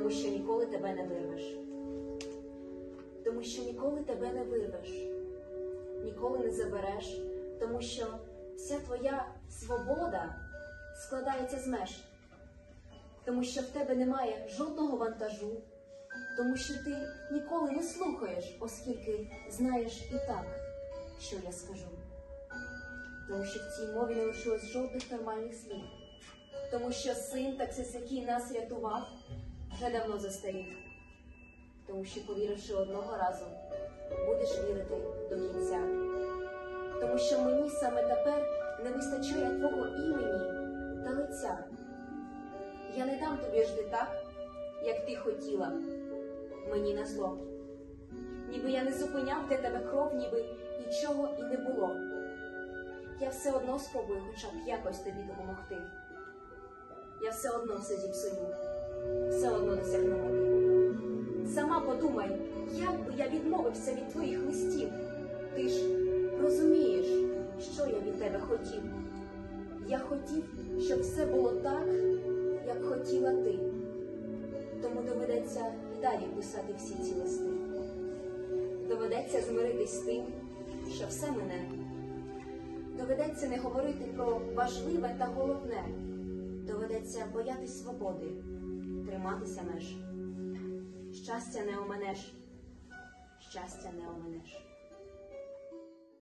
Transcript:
тому що ніколи тебе не вирвеш. Тому що ніколи тебе не вирвеш, ніколи не забереш, тому що вся твоя свобода складається з меж. Тому що в тебе немає жодного вантажу, тому що ти ніколи не слухаєш, оскільки знаєш і так, що я скажу. Тому що в цій мові не лишилось жодних нормальних слів. Тому що син таксист, який нас рятував, вже давно застарів. Тому що, повіривши одного разу, будеш вірити до кінця. Тому що мені саме тепер не вистачає твого імені та лиця. Я не дам тобі жити так, як ти хотіла, мені назло. Ніби я не зупиняв для тебе кров, ніби нічого і не було. Я все одно спробую хоча б якось тобі допомогти. Я все одно все зіпсую, все одно досягну мети. Сама подумай, як би я відмовився від твоїх листів. Ти ж розумієш, що я від тебе хотів. Я хотів, щоб все було так, як хотіла ти. Тому доведеться і далі писати всі ці листи. Доведеться змиритись з тим, що все мине. Доведеться не говорити про важливе та головне. Доведеться боятись свободи, триматися меж. Щастя не оминеш, щастя не оминеш.